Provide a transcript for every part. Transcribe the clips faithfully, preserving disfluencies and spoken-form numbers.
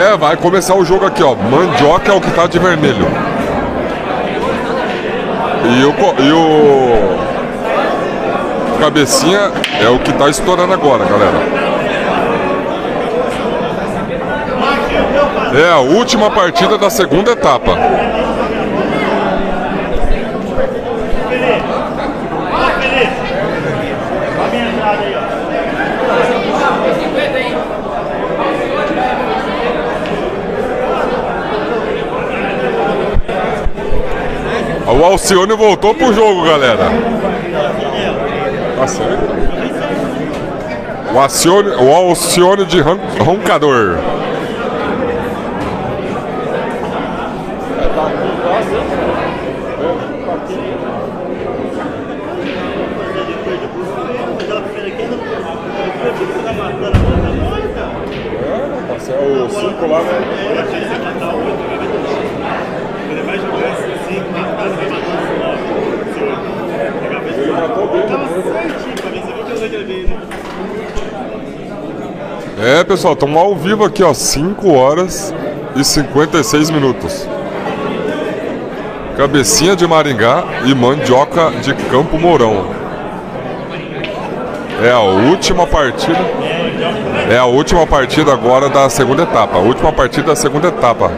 É, vai começar o jogo aqui, ó. Mandioca é o que tá de vermelho. E o, e o Cabecinha é o que tá estourando agora, galera. É a última partida da segunda etapa. O Alcione voltou pro jogo, galera. Tá certo. O Alcione, o Alcione de ron, roncador. O cinco lá, né? Ele vai jogar esse cinco, ele matou bem. Tava certinho pra mim, você viu que eu sei que ele veio, né? É, pessoal, estamos ao vivo aqui, ó, cinco horas e cinquenta e seis minutos. Cabecinha de Maringá e Mandioca de Campo Mourão. É a última partida. É a última partida agora da segunda etapa. A última partida da segunda etapa.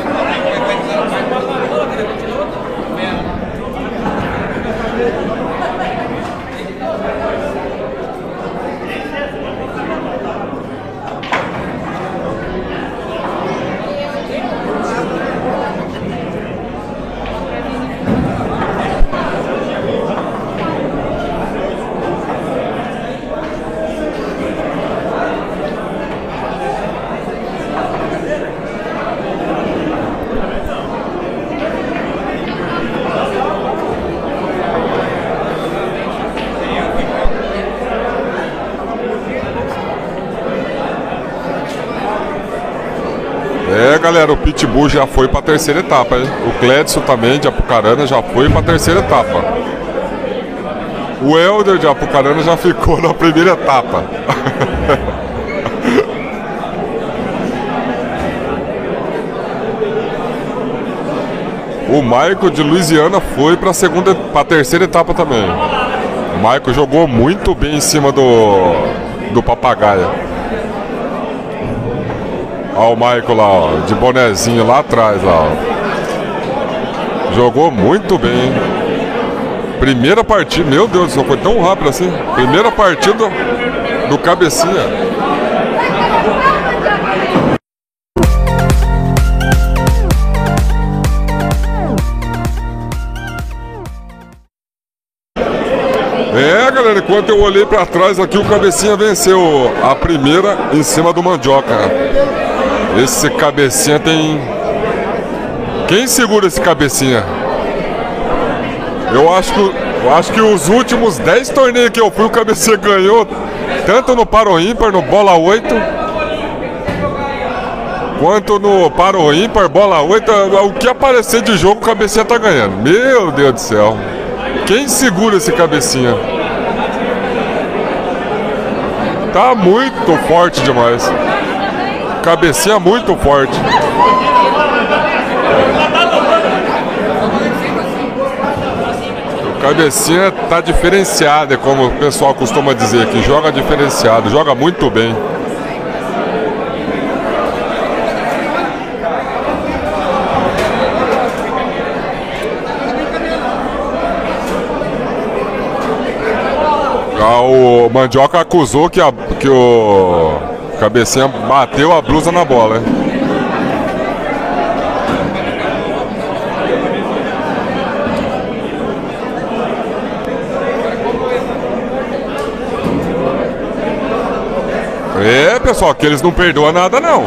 É, galera, o Pitbull já foi para a terceira etapa, hein? O Cledson também de Apucarana já foi para a terceira etapa. O Helder de Apucarana já ficou na primeira etapa. O Maico de Louisiana foi para a segunda, para a terceira etapa também. O Maico jogou muito bem em cima do do Papagaia. Olha o Michael lá, ó, de bonezinho lá atrás, lá, ó. Jogou muito bem. Primeira partida, meu Deus do céu, foi tão rápido assim. Primeira partida do Cabecinha. É, galera, enquanto eu olhei pra trás aqui, o Cabecinha venceu a primeira em cima do Mandioca. Esse Cabecinha tem... Quem segura esse Cabecinha? Eu acho que, eu acho que os últimos dez torneios que eu fui, o Cabecinha ganhou. Tanto no Paro Ímpar, no Bola oito, quanto no Paro Ímpar, Bola oito. O que aparecer de jogo, o Cabecinha tá ganhando. Meu Deus do céu. Quem segura esse Cabecinha? Tá muito forte demais. Cabecinha muito forte. O Cabecinha tá diferenciado, é como o pessoal costuma dizer aqui. Joga diferenciado, joga muito bem. O Mandioca acusou que, a, que o Cabecinha bateu a blusa na bola, hein? É, pessoal, que eles não perdoam nada, não.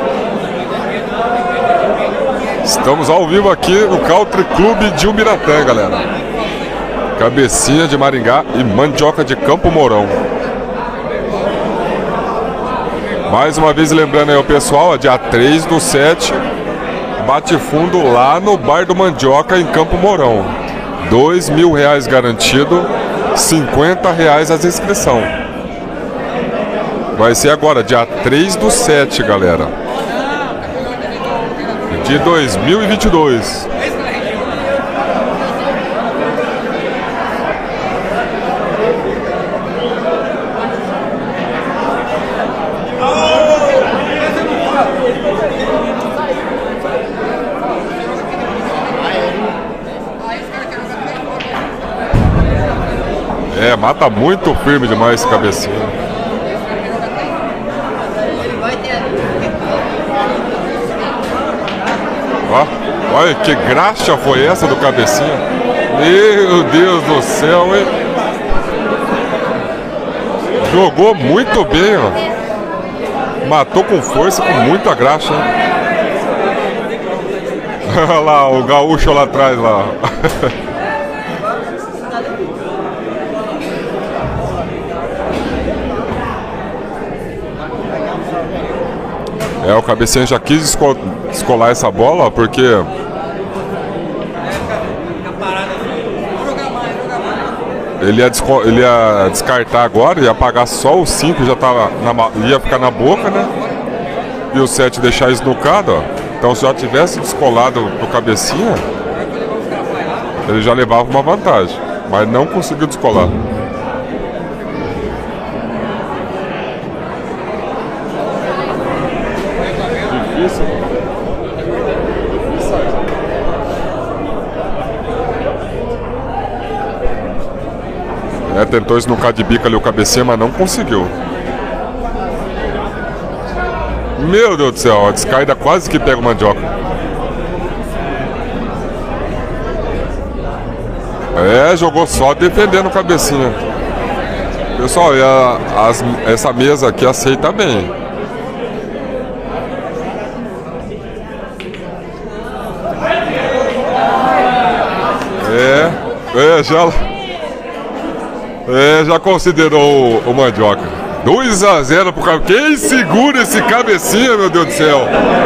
Estamos ao vivo aqui no Country Club de Ubiratã, galera. Cabecinha de Maringá e Mandioca de Campo Mourão. Mais uma vez lembrando aí o pessoal, ó, dia três do sete, bate fundo lá no Bar do Mandioca em Campo Mourão. Dois mil reais garantido, cinquenta reais as inscrição. Vai ser agora, dia três do sete, galera. de dois mil e vinte e dois. É, mata muito firme demais esse cabecinha. Ó, olha que graxa foi essa do cabecinha. Meu Deus do céu, hein? Jogou muito bem, ó. Matou com força, com muita graxa. Olha lá, o gaúcho lá atrás lá. É, o cabecinha já quis esco escolar essa bola, porque ele ia, ele ia descartar agora, ia apagar só o cinco, já tava na, ia ficar na boca, né? E o sete deixar esnucado, ó. Então se já tivesse descolado pro cabecinha, ele já levava uma vantagem, mas não conseguiu descolar. É, tentou esnucar de bica ali o cabecinha, mas não conseguiu. Meu Deus do céu, a descaída quase que pega o Mandioca. É, jogou só defendendo o cabecinha. Pessoal, e a, as, essa mesa aqui aceita bem. É, é, já... É, já considerou o, o Mandioca. dois a zero pro cabecinha. Quem segura esse cabecinha, meu Deus do céu?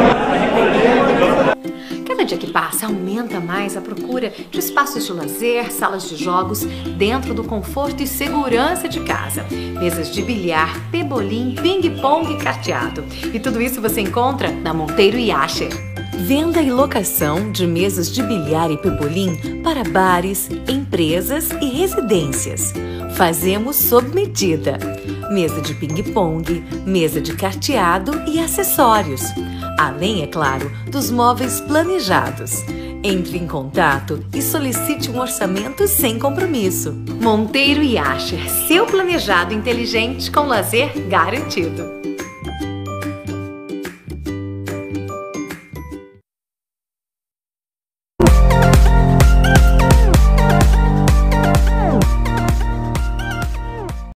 Cada dia que passa, aumenta mais a procura de espaços de lazer, salas de jogos, dentro do conforto e segurança de casa. Mesas de bilhar, pebolim, ping-pong e carteado. E tudo isso você encontra na Monteiro e Asher. Venda e locação de mesas de bilhar e pebolim para bares, empresas e residências. Fazemos sob medida. Mesa de ping-pong, mesa de carteado e acessórios. Além, é claro, dos móveis planejados. Entre em contato e solicite um orçamento sem compromisso. Monteiro e Asher, seu planejado inteligente com lazer garantido.